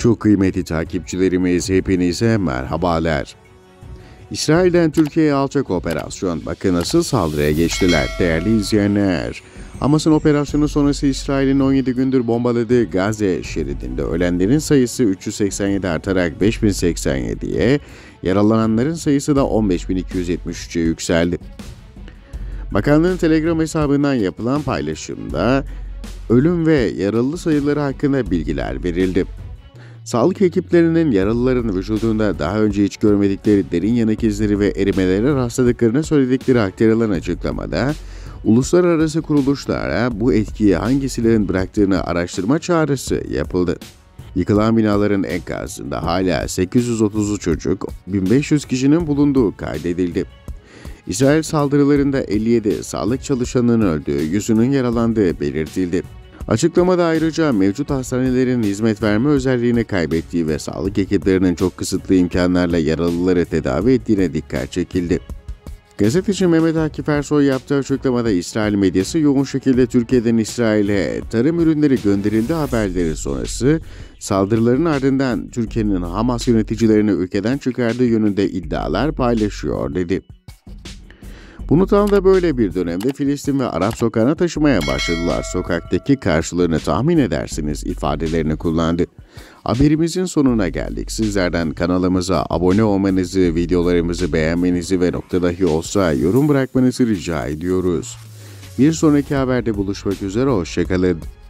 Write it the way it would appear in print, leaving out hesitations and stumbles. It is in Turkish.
Çok kıymetli takipçilerimiz, hepinize merhabalar. İsrail'den Türkiye'ye alçak operasyon. Bakın nasıl saldırıya geçtiler değerli izleyenler. Hamas'ın operasyonu sonrası İsrail'in 17 gündür bombaladığı Gazze şeridinde ölenlerin sayısı 387 artarak 5087'ye, yaralananların sayısı da 15.273'e yükseldi. Bakanlığın Telegram hesabından yapılan paylaşımda ölüm ve yaralı sayıları hakkında bilgiler verildi. Sağlık ekiplerinin yaralıların vücudunda daha önce hiç görmedikleri derin yanık izleri ve erimelere rastladıklarını söyledikleri aktarılan açıklamada, uluslararası kuruluşlara bu etkiyi hangi silahın bıraktığını araştırma çağrısı yapıldı. Yıkılan binaların enkazında hala 830 çocuk, 1500 kişinin bulunduğu kaydedildi. İsrail saldırılarında 57 sağlık çalışanının öldüğü, yüzünün yaralandığı belirtildi. Açıklamada ayrıca mevcut hastanelerin hizmet verme özelliğini kaybettiği ve sağlık ekiplerinin çok kısıtlı imkanlarla yaralıları tedavi ettiğine dikkat çekildi. Gazeteci Mehmet Akif Ersoy yaptığı açıklamada İsrail medyası yoğun şekilde Türkiye'den İsrail'e tarım ürünleri gönderildi haberleri sonrası saldırıların ardından Türkiye'nin Hamas yöneticilerini ülkeden çıkardığı yönünde iddialar paylaşıyor dedi. Bunu tam da böyle bir dönemde Filistin ve Arap sokağına taşımaya başladılar. Sokaktaki karşılarını tahmin edersiniz ifadelerini kullandı. Haberimizin sonuna geldik. Sizlerden kanalımıza abone olmanızı, videolarımızı beğenmenizi ve nokta dahi olsa yorum bırakmanızı rica ediyoruz. Bir sonraki haberde buluşmak üzere, hoşça kalın.